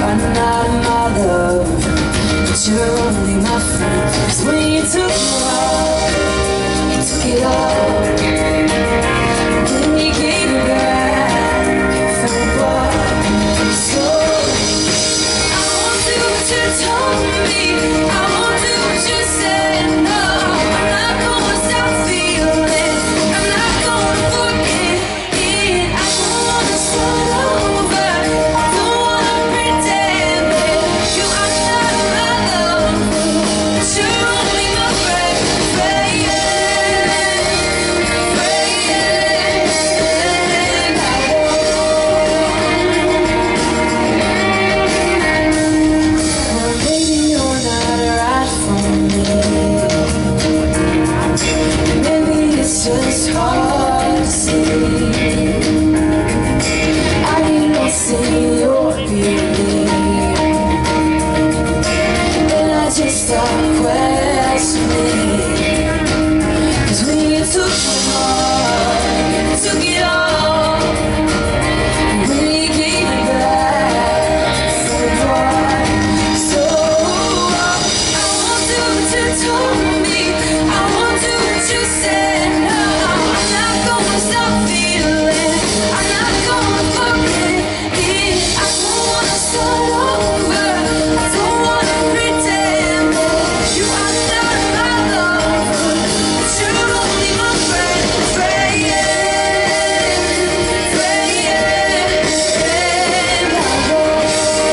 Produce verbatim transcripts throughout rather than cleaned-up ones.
are not my love, but you're only my friend. 'Cause when you took my heart, you took it all. Then you gave it back from above. So I won't do what you told me, I won't do what you said. No, I'm not gonna stop feeling, I'm not gonna forget it. I don't wanna start over, I don't wanna pretend it. You are not my love, but you're only my friend. Praying, praying, I well, maybe you're not right for me. Maybe it's just hard to see. I don't see your beauty, and I just start questioning. 'Cause when you took my heart, you took it all. When you gave it back from above. So I won't do what you told me, I won't do what you said. No, I'm not gonna stop feeling, I'm not gonna forget it. I don't wanna start over, I don't wanna pretend it. You are not my love, but you're only my friend. Praying, praying, I won't.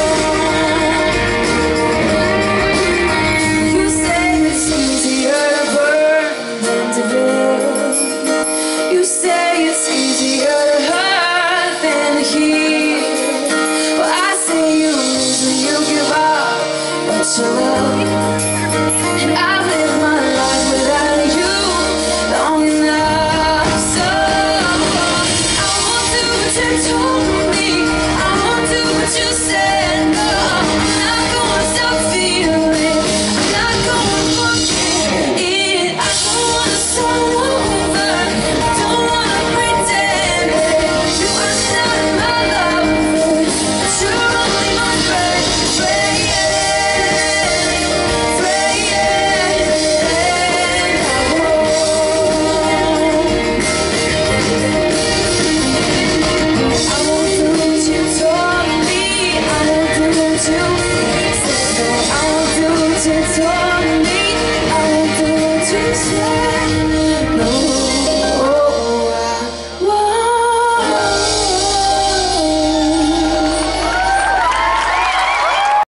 You say it's easier to burn than to live. You say it's easier to hurt than to heal. Well, I say you lose when you give up what you love. And I've lived my life without you long enough. So I won't do what you told